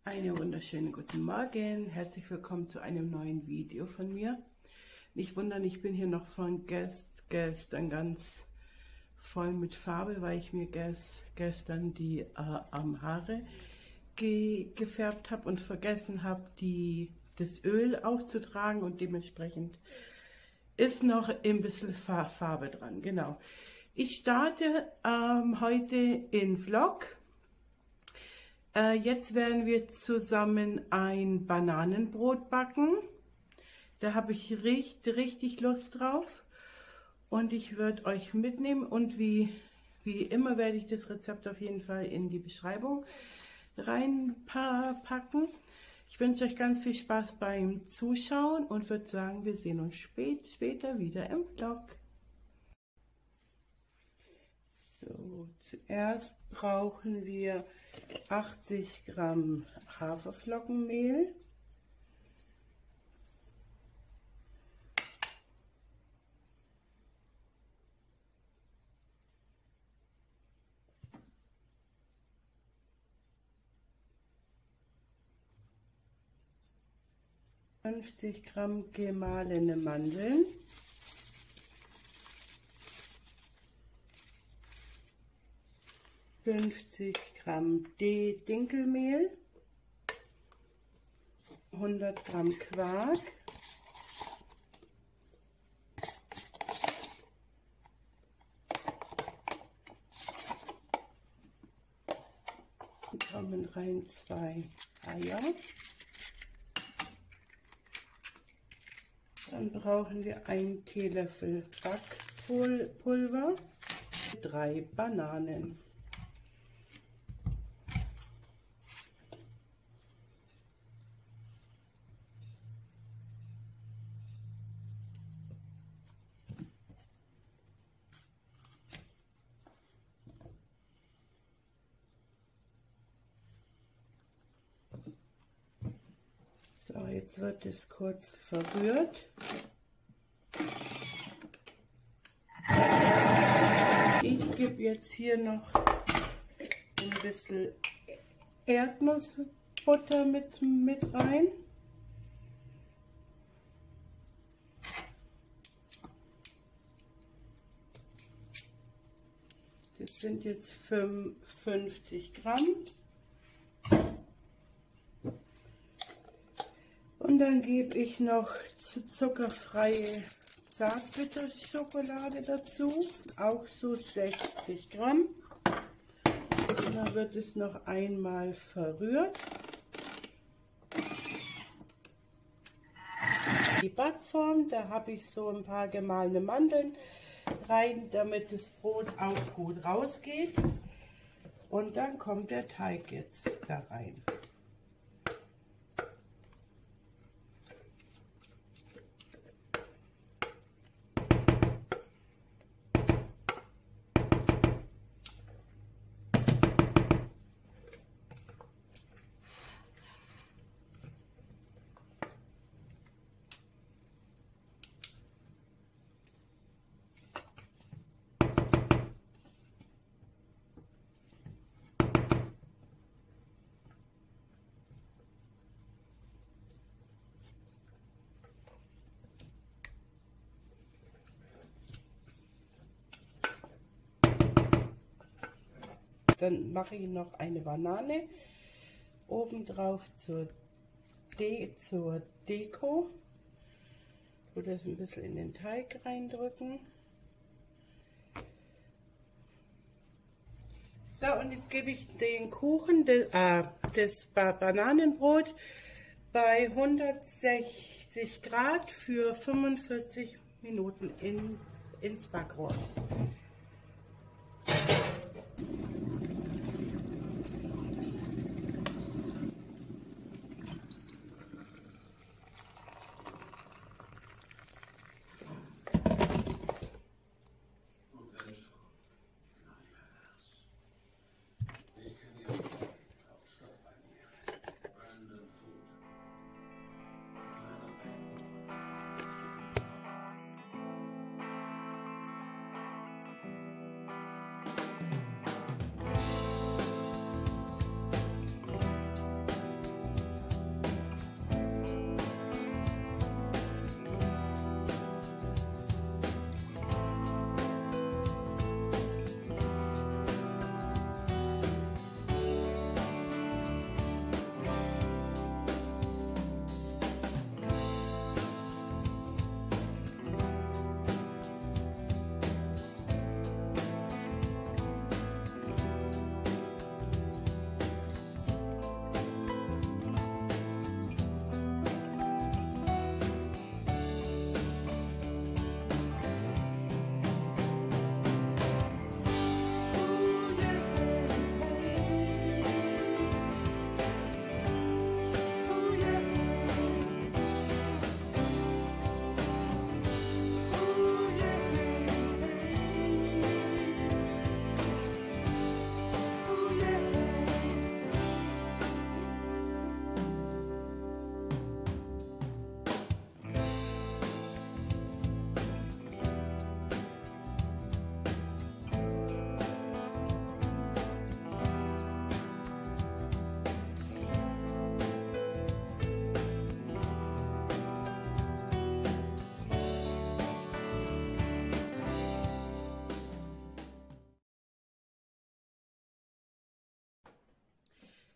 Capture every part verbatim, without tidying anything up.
Einen wunderschönen guten Morgen, herzlich willkommen zu einem neuen Video von mir. Nicht wundern, ich bin hier noch von gest, gestern ganz voll mit Farbe, weil ich mir gest, gestern die äh, ähm, Haare ge, gefärbt habe und vergessen habe, die, das Öl aufzutragen, und dementsprechend ist noch ein bisschen Farbe dran. Genau. Ich starte ähm, heute in Vlog. Äh, jetzt werden wir zusammen ein Bananenbrot backen. Da habe ich richtig, richtig Lust drauf. Und ich werde euch mitnehmen. Und wie, wie immer werde ich das Rezept auf jeden Fall in die Beschreibung reinpacken. Ich wünsche euch ganz viel Spaß beim Zuschauen und würde sagen, wir sehen uns spät, später wieder im Vlog. So, zuerst brauchen wir achtzig Gramm Haferflockenmehl, fünfzig Gramm gemahlene Mandeln, fünfzig Gramm Dinkelmehl, hundert Gramm Quark, kommen rein zwei Eier. Dann brauchen wir einen Teelöffel Backpulver, drei Bananen. So, jetzt wird es kurz verrührt. Ich gebe jetzt hier noch ein bisschen Erdnussbutter mit, mit rein. Das sind jetzt fünfzig Gramm. Und dann gebe ich noch zuckerfreie Zartbitterschokolade dazu, auch so sechzig Gramm. Und dann wird es noch einmal verrührt. Die Backform, da habe ich so ein paar gemahlene Mandeln rein, damit das Brot auch gut rausgeht. Und dann kommt der Teig jetzt da rein. Dann mache ich noch eine Banane obendrauf zur, De zur Deko. Oder das ein bisschen in den Teig reindrücken. So, und jetzt gebe ich den Kuchen, de, äh, das ba Bananenbrot bei hundertsechzig Grad für fünfundvierzig Minuten in, ins Backrohr.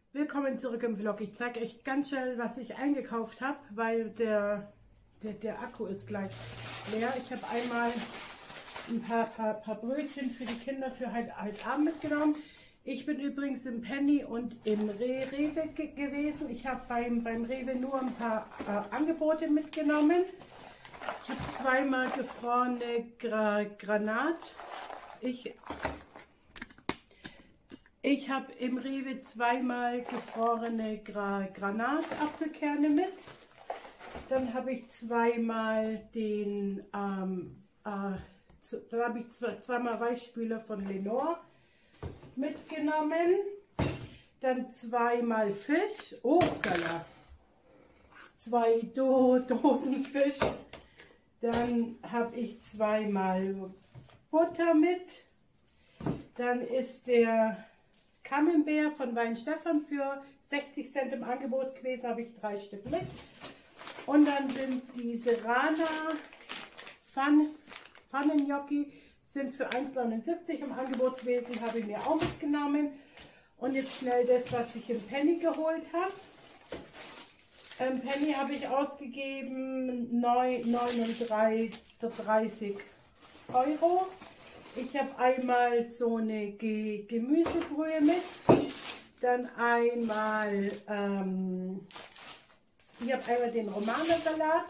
Willkommen zurück im Vlog. Ich zeige euch ganz schnell, was ich eingekauft habe, weil der, der, der Akku ist gleich leer. Ich habe einmal ein paar, paar, paar Brötchen für die Kinder für heute, heute Abend mitgenommen. Ich bin übrigens im Penny und im Re Rewe ge gewesen. Ich habe beim, beim Rewe nur ein paar äh, Angebote mitgenommen. Ich habe zweimal gefrorene Gra Granat. Ich, ich habe im Rewe zweimal gefrorene Gra Granatapfelkerne mit. Dann habe ich zweimal den, ähm, äh, dann habe ich zwei, zweimal Weichspüler von Lenore mitgenommen. Dann zweimal Fisch. Oh, Salat. Zwei Do Dosen Fisch. Dann habe ich zweimal Butter mit. Dann ist der Camembert von Weinstefan für sechzig Cent im Angebot gewesen, habe ich drei Stück mit. Und dann sind diese Rana Pfann Pfannengnocchi sind für eins neunundsiebzig im Angebot gewesen, habe ich mir auch mitgenommen. Und jetzt schnell das, was ich im Penny geholt habe. Im Penny habe ich ausgegeben neununddreißig Euro. Ich habe einmal so eine Ge Gemüsebrühe mit, dann einmal, ähm, ich habe einmal den Romanersalat,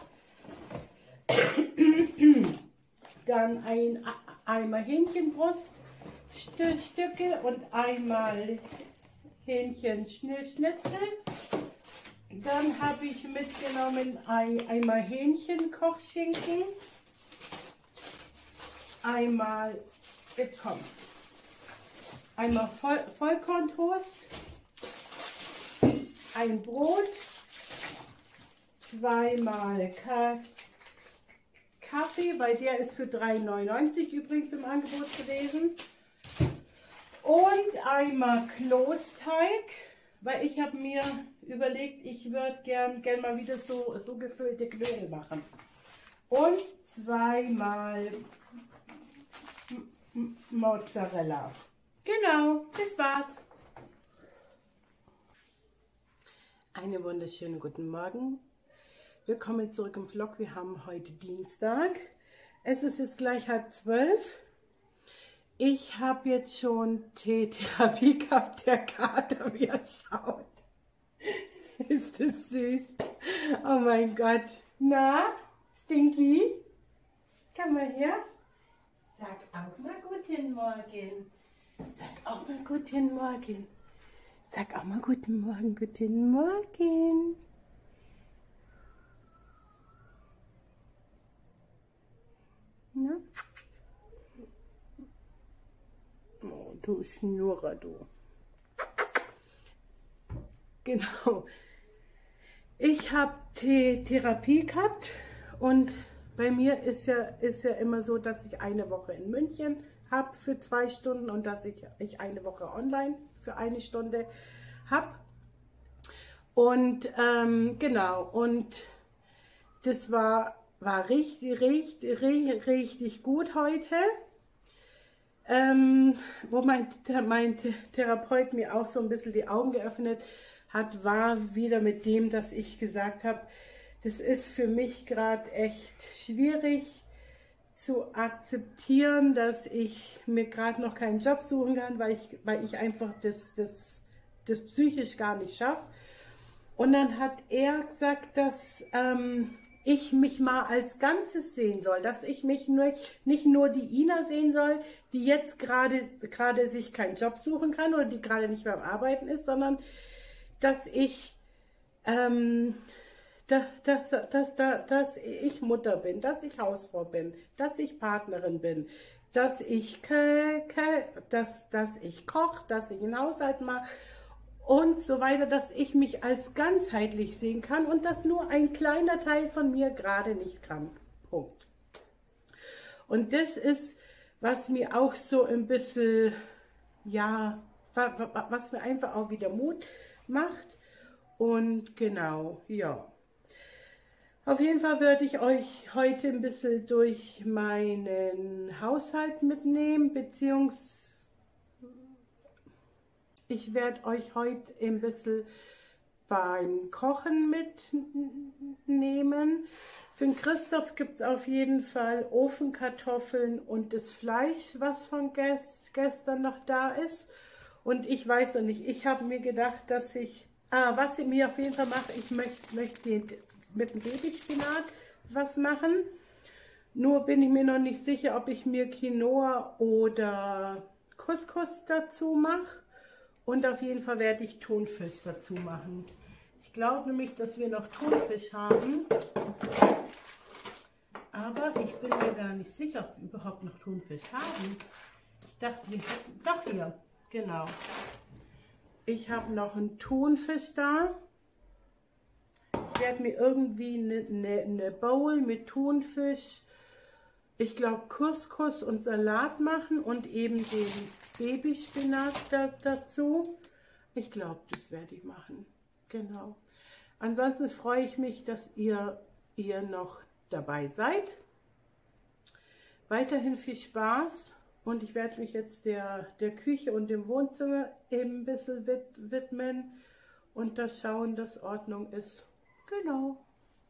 dann ein Eimer Hähnchenbruststücke und einmal Hähnchenschnitzel. Dann habe ich mitgenommen ein Eimer Hähnchenkochschinken, einmal, jetzt kommt, einmal Voll Vollkorntoast, ein Brot, zweimal Ka Kaffee, weil der ist für drei neunundneunzig übrigens im Angebot gewesen, und einmal Klosteig, weil ich habe mir überlegt, ich würde gern, gern mal wieder so, so gefüllte Knödel machen. Und zweimal Mozzarella. Genau, das war's. Einen wunderschönen guten Morgen. Willkommen zurück im Vlog. Wir haben heute Dienstag. Es ist jetzt gleich halb zwölf. Ich habe jetzt schon Tee-Therapie gehabt. Der Kater, wie er schaut. Ist das süß? Oh mein Gott. Na, Stinky? Komm mal her. Sag auch mal guten Morgen. Sag auch mal guten Morgen. Sag auch mal guten Morgen, guten Morgen. Na? Oh, du Schnurrer, du. Genau. Ich habe Therapie gehabt und bei mir ist ja, ist ja immer so, dass ich eine Woche in München habe für zwei Stunden und dass ich, ich eine Woche online für eine Stunde habe. Und ähm, genau, und das war, war richtig, richtig, richtig, richtig gut heute. Ähm, wo mein, mein Therapeut mir auch so ein bisschen die Augen geöffnet hat, war wieder mit dem, dass ich gesagt habe, das ist für mich gerade echt schwierig zu akzeptieren, dass ich mir gerade noch keinen Job suchen kann, weil ich, weil ich einfach das, das, das psychisch gar nicht schaffe. Und dann hat er gesagt, dass ähm, ich mich mal als Ganzes sehen soll, dass ich mich nur, nicht nur die Ina sehen soll, die jetzt gerade gerade sich keinen Job suchen kann oder die gerade nicht beim Arbeiten ist, sondern dass ich ähm, dass, dass, dass, dass, dass ich Mutter bin, dass ich Hausfrau bin, dass ich Partnerin bin, dass ich dass, dass ich koche, dass ich einen Haushalt mache und so weiter, dass ich mich als ganzheitlich sehen kann und dass nur ein kleiner Teil von mir gerade nicht kann. Punkt. Und das ist, was mir auch so ein bisschen, ja, was mir einfach auch wieder Mut macht. Und genau, ja. Auf jeden Fall würde ich euch heute ein bisschen durch meinen Haushalt mitnehmen, beziehungsweise Ich werde euch heute ein bisschen beim Kochen mitnehmen. Für den Christoph gibt es auf jeden Fall Ofenkartoffeln und das Fleisch, was von gest gestern noch da ist. Und ich weiß noch nicht, ich habe mir gedacht, dass ich, ah, was ich mir auf jeden Fall mache, ich möchte möcht mit dem Babyspinat was machen. Nur bin ich mir noch nicht sicher, ob ich mir Quinoa oder Couscous dazu mache. Und auf jeden Fall werde ich Thunfisch dazu machen. Ich glaube nämlich, dass wir noch Thunfisch haben. Aber ich bin mir gar nicht sicher, ob wir überhaupt noch Thunfisch haben. Ich dachte, wir hätten... Doch, hier. Genau. Ich habe noch einen Thunfisch da. Ich werde mir irgendwie eine, eine, eine Bowl mit Thunfisch, ich glaube Couscous und Salat machen und eben den Babyspinat da, dazu. Ich glaube, das werde ich machen. Genau. Ansonsten freue ich mich, dass ihr, ihr noch dabei seid. Weiterhin viel Spaß und ich werde mich jetzt der, der Küche und dem Wohnzimmer eben ein bisschen widmen und da schauen, dass Ordnung ist. Genau.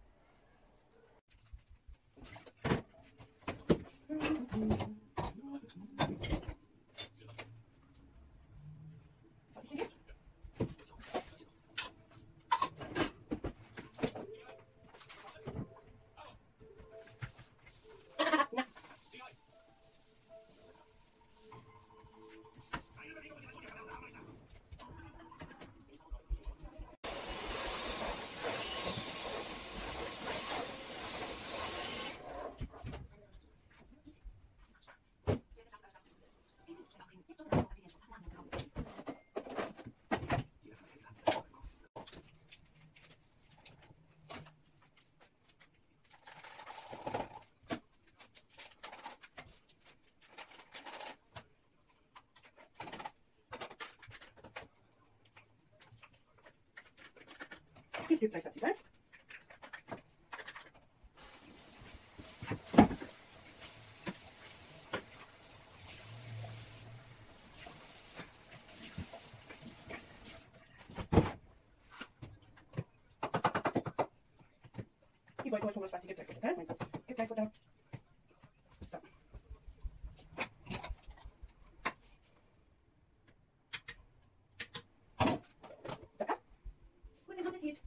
Ich gebe gleich dazu, gell? Ich wollte mal Thomas Spatzi, gib gleich Futter, gell? Mein Satz. Gib gleich Futter. So. Lecker? Guten Appetit.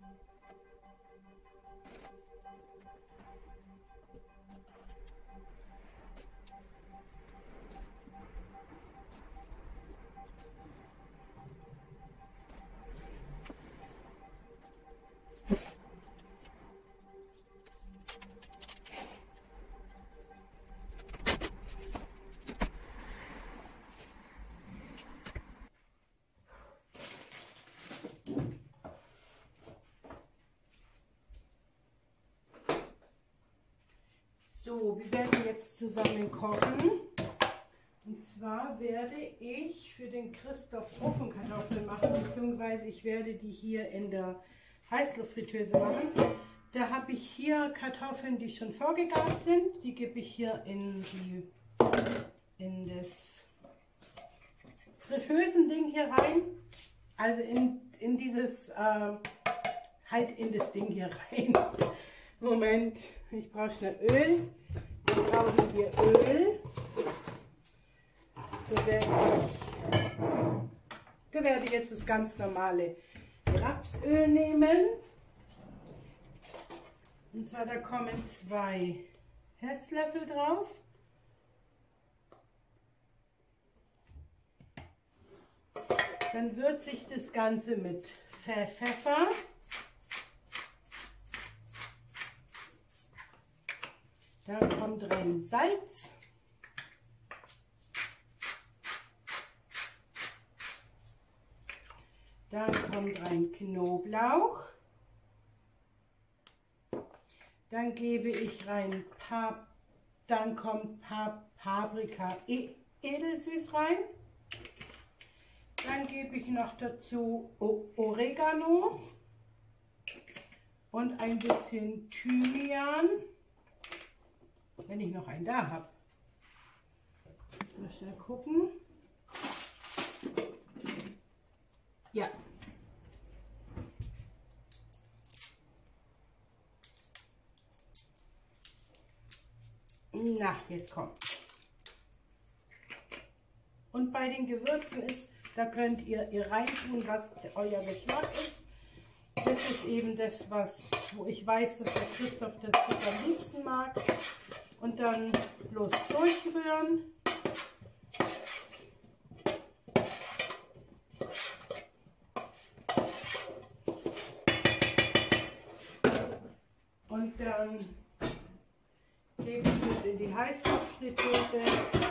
So, wir werden jetzt zusammen kochen. Und zwar werde ich für den Christoph Ofenkartoffeln machen, beziehungsweise ich werde die hier in der Heißluftfritteuse machen. Da habe ich hier Kartoffeln, die schon vorgegart sind. Die gebe ich hier in, die, in das Fritteusending hier rein. Also in, in dieses, äh, halt in das Ding hier rein. Moment, ich brauche schnell Öl. Dann brauchen wir Öl. Da werde ich, da werde ich jetzt das ganz normale Rapsöl nehmen. Und zwar da kommen zwei Esslöffel drauf. Dann würze ich das Ganze mit Pfeffer. Dann kommt rein Salz. Dann kommt rein Knoblauch. Dann gebe ich rein, Pap dann kommt Pap Paprika e edelsüß rein. Dann gebe ich noch dazu o Oregano und ein bisschen Thymian, wenn ich noch einen da habe. Mal schnell gucken. Ja. Na, jetzt kommt. Und bei den Gewürzen ist, da könnt ihr, ihr reintun, was euer Geschmack ist. Das ist eben das, was, wo ich weiß, dass der Christoph das am liebsten mag. Und dann bloß durchrühren. Und dann gebe ich das in die Heißluftfritteuse.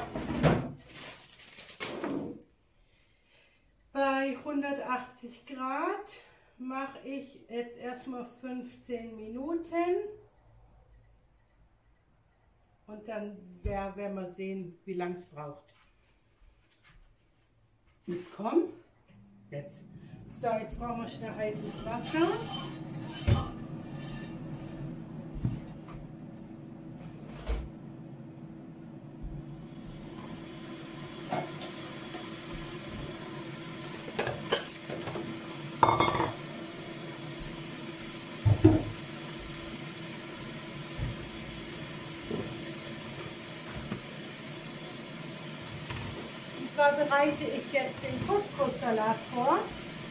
Bei hundertachtzig Grad mache ich jetzt erstmal fünfzehn Minuten. Und dann werden wir sehen, wie lange es braucht. Jetzt komm. Jetzt. So, jetzt brauchen wir schnell heißes Wasser. Und zwar bereite ich jetzt den Couscous-Salat vor.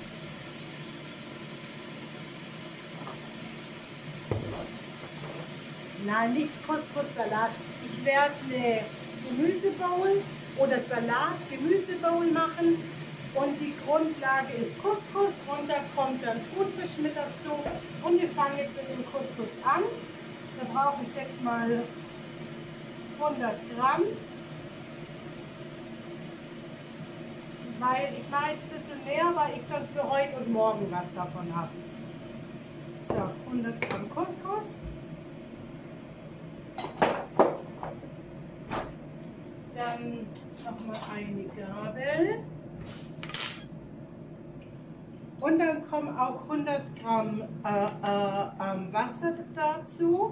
Nein, nicht Couscous-Salat. Ich werde eine Gemüsebowl oder Salat, Gemüsebowl machen. Und die Grundlage ist Couscous und da kommt dann Thunfisch mit dazu. Und wir fangen jetzt mit dem Couscous an. Da brauche ich jetzt mal hundert Gramm. Weil ich mache jetzt ein bisschen mehr, weil ich dann für heute und morgen was davon habe. So, hundert Gramm Couscous. Dann nochmal eine Gabel. Und dann kommen auch hundert Gramm äh, äh, Wasser dazu.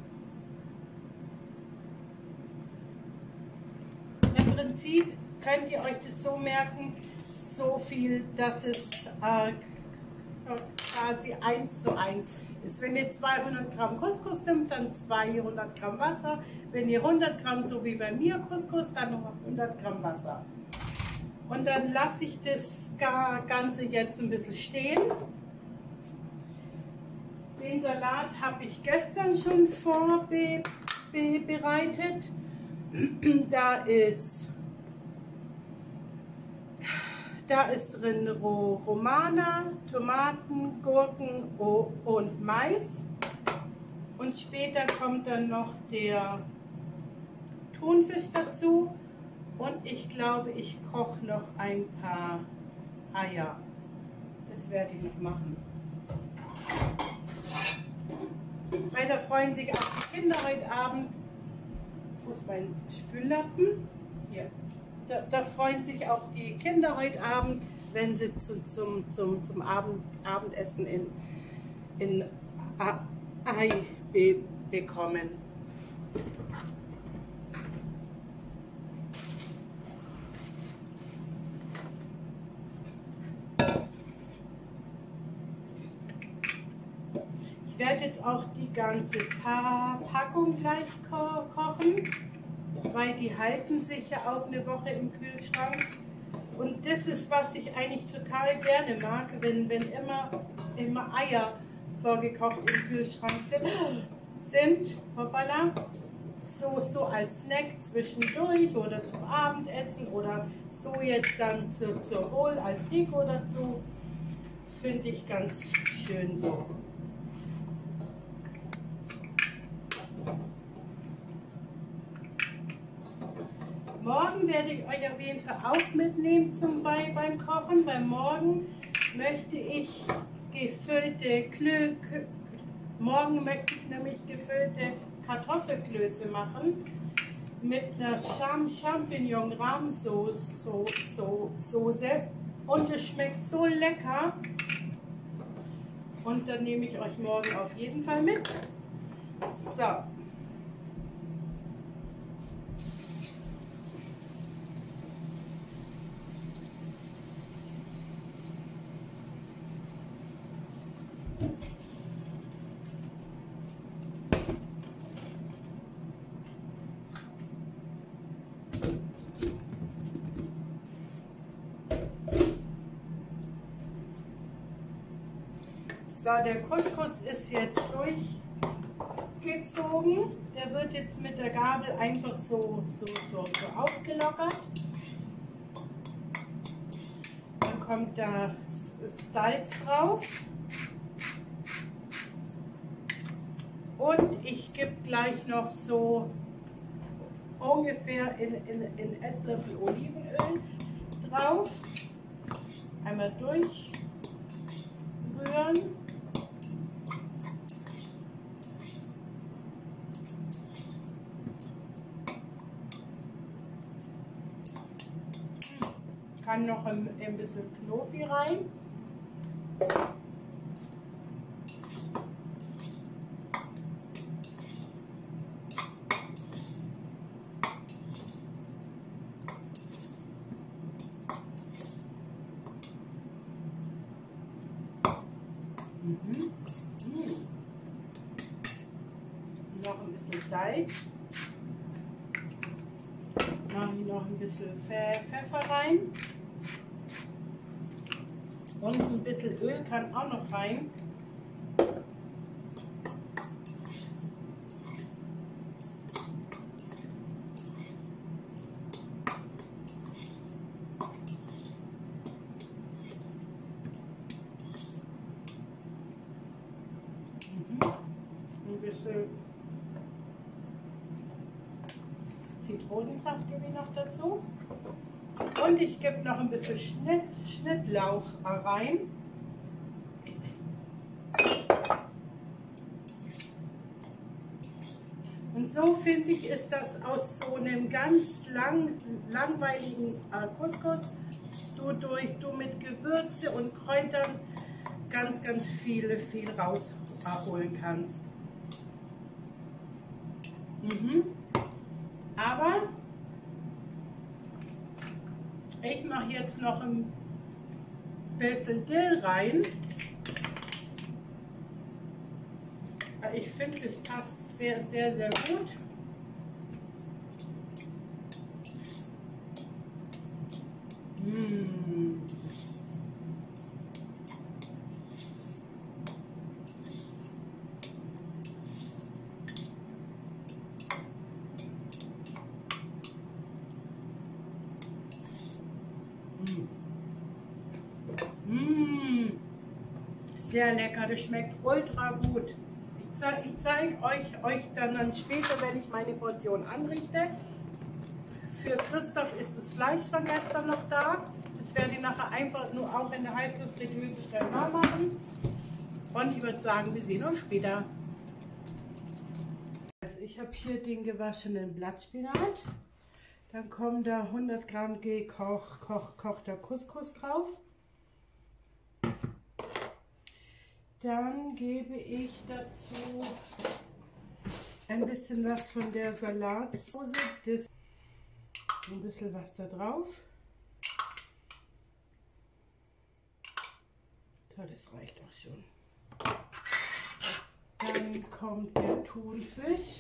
Im Prinzip könnt ihr euch das so merken, so viel, dass es äh, quasi eins zu eins ist. Wenn ihr zweihundert Gramm Couscous nimmt, dann zweihundert Gramm Wasser. Wenn ihr hundert Gramm, so wie bei mir Couscous, dann noch hundert Gramm Wasser. Und dann lasse ich das Ganze jetzt ein bisschen stehen. Den Salat habe ich gestern schon vorbereitet. Da ist, da ist drin Romana, Tomaten, Gurken und Mais. Und später kommt dann noch der Thunfisch dazu. Und ich glaube, ich koche noch ein paar Eier. Das werde ich noch machen. Weil da freuen sich auch die Kinder heute Abend. Wo ist mein Spüllappen? Hier. Da, da freuen sich auch die Kinder heute Abend, wenn sie zu, zum, zum, zum Abend, Abendessen in, in Ei be, bekommen. Ich werde jetzt auch die ganze pa Packung gleich ko kochen, weil die halten sich ja auch eine Woche im Kühlschrank. Und das ist, was ich eigentlich total gerne mag, wenn, wenn immer, immer Eier vorgekocht im Kühlschrank sind. sind hoppala, so, so als Snack zwischendurch oder zum Abendessen oder so jetzt dann zu, zur Bowl als Deko dazu. Finde ich ganz schön so. Morgen werde ich euch auf jeden Fall auch mitnehmen zum bei, beim Kochen, weil morgen möchte ich gefüllte Klö, morgen möchte ich nämlich gefüllte Kartoffelklöße machen mit einer Cham Champignon-Rahmsoße so, so, Soße. Und es schmeckt so lecker. Und dann nehme ich euch morgen auf jeden Fall mit. So. So, der Couscous ist jetzt durchgezogen. Der wird jetzt mit der Gabel einfach so, so, so, so aufgelockert. Dann kommt da Salz drauf. Und ich gebe gleich noch so ungefähr in, in, in Esslöffel Olivenöl drauf. Einmal durchrühren. Kann noch ein, ein bisschen Knofi rein. Mhm. Mhm. Noch ein bisschen Salz. Mache ich noch ein bisschen Pfeffer rein. Und ein bisschen Öl kann auch noch rein. Mhm. Ein bisschen Zitronensaft gebe ich noch dazu. Und ich gebe noch ein bisschen Schnitt, Schnittlauch rein. Und so finde ich, ist das aus so einem ganz lang, langweiligen äh, Couscous, du, durch, du mit Gewürze und Kräutern ganz, ganz viele, viel rausholen kannst. Mhm. Aber ich mache jetzt noch ein bisschen Dill rein. Ich finde, es passt sehr, sehr, sehr gut. Mmh. Sehr lecker, das schmeckt ultra gut. Ich zeige ich zeig euch, euch dann, dann später, wenn ich meine Portion anrichte. Für Christoph ist das Fleisch von gestern noch da. Das werde ich nachher einfach nur auch in der Heißluftfritteuse schnell warm machen. Und ich würde sagen, wir sehen uns später. Also ich habe hier den gewaschenen Blattspinat. Dann kommen da hundert Gramm gekochter Couscous drauf. Dann gebe ich dazu ein bisschen was von der Salatsauce, das, ein bisschen was da drauf. So, das reicht auch schon. Dann kommt der Thunfisch.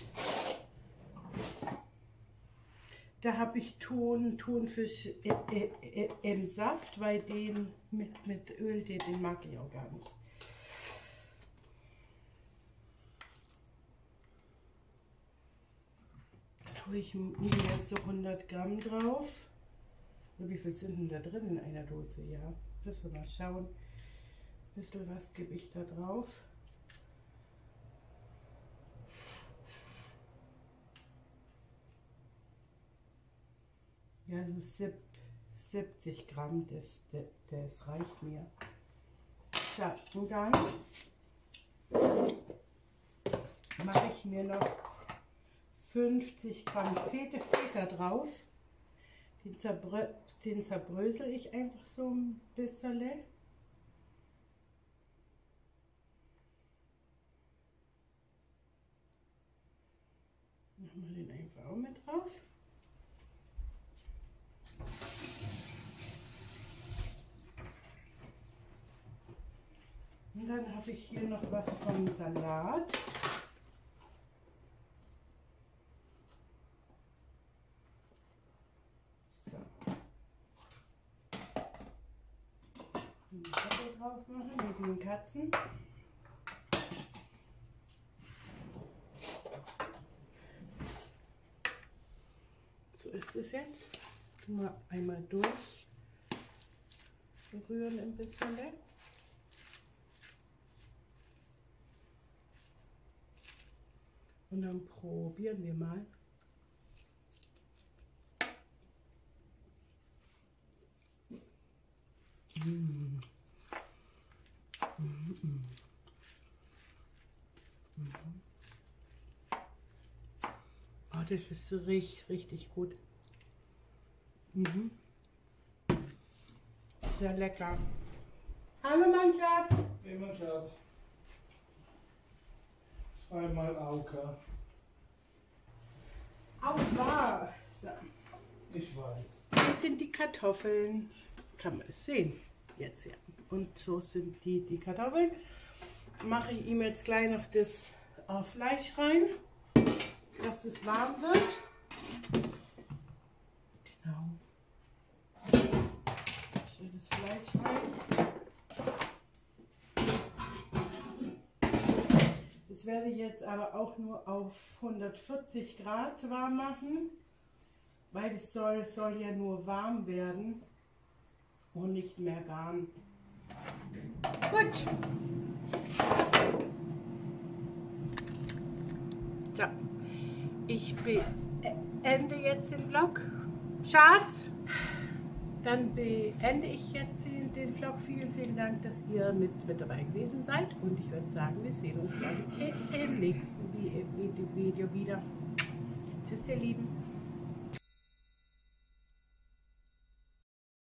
Da habe ich Thun, Thunfisch im Saft, weil den mit, mit Öl, den, den mag ich auch gar nicht. Tue ich mir so hundert Gramm drauf. Und wie viel sind denn da drin in einer Dose? Ja, müssen wir mal schauen. Ein bisschen was gebe ich da drauf. Ja, so siebzig Gramm, das, das, das reicht mir. So, und dann mache ich mir noch fünfzig Gramm Feta, Feta drauf. Den, zerbrö den zerbrösel ich einfach so ein bisschen. Machen wir den einfach auch mit drauf. Und dann habe ich hier noch was vom Salat. So. Den Deckel drauf machen mit den Katzen. So ist es jetzt. Mal einmal durch rühren ein bisschen. Und dann probieren wir mal. Mm. Mm -mm. Mm. Oh, das ist richtig, richtig gut. Mhm. Sehr lecker. Hallo mein Schatz. Hey mein Schatz. Zweimal Auka. Auka. So. Ich weiß. Hier sind die Kartoffeln. Kann man es sehen? Jetzt ja. Und so sind die, die Kartoffeln. Mache ich ihm jetzt gleich noch das äh, Fleisch rein, dass es warm wird. Genau. Stell das Fleisch rein. Das werde ich jetzt aber auch nur auf hundertvierzig Grad warm machen, weil es soll, es soll ja nur warm werden und nicht mehr garen. Gut. So, ich beende jetzt den Vlog. Schatz, dann beende ich jetzt den Vlog. Vielen, vielen Dank, dass ihr mit, mit dabei gewesen seid. Und ich würde sagen, wir sehen uns dann im nächsten Video wieder. Tschüss, ihr Lieben.